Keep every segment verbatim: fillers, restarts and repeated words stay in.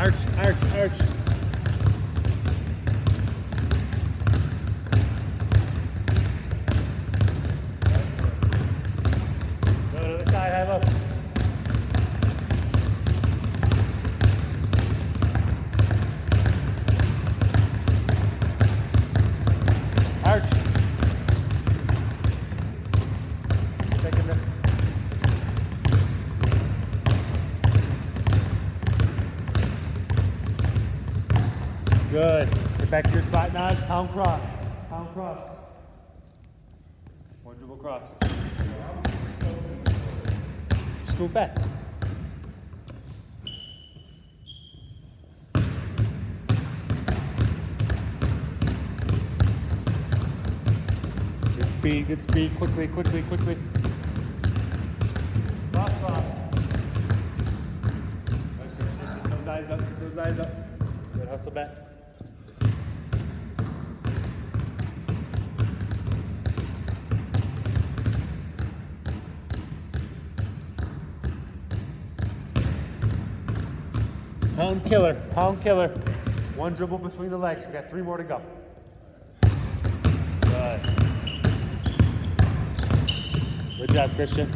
Arch, arch, arch. Go to the side, high low. Arch. Second there. Good. Get back to your spot now. Pound cross. Pound cross. One dribble cross. Just move back. Good speed, good speed. Quickly, quickly, quickly. Cross, cross. Those eyes up, those eyes up. Good, hustle back. Pound killer, pound killer. One dribble between the legs. We got three more to go. Good. Good job, Christian.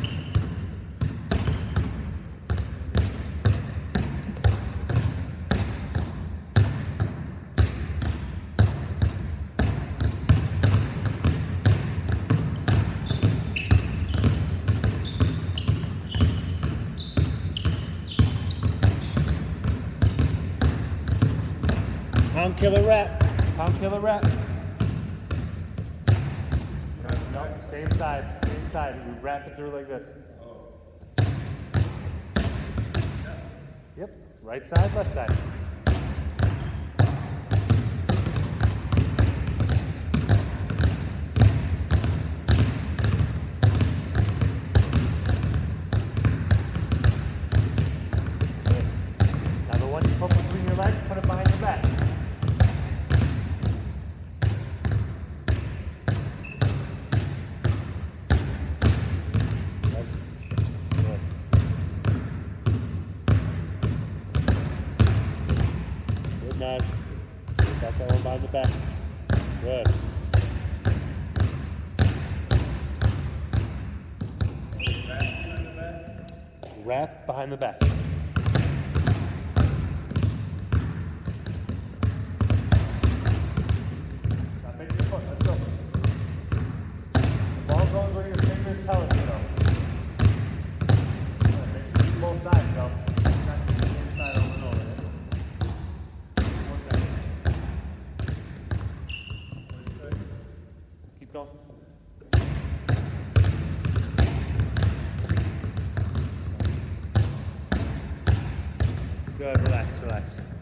Pound killer wrap. Pound killer wrap. No, same side, same side. We wrap it through like this. Yep. Right side, left side. Good. Now the one you put between your legs, put it behind your back. Nice. Got that one behind the back. Good. Wrap behind the back. Now make your foot. Let's go. The ball goes where your fingers tell it to go. Make sure you both sides go. Not the same side over and over. Keep going. Good, relax, relax.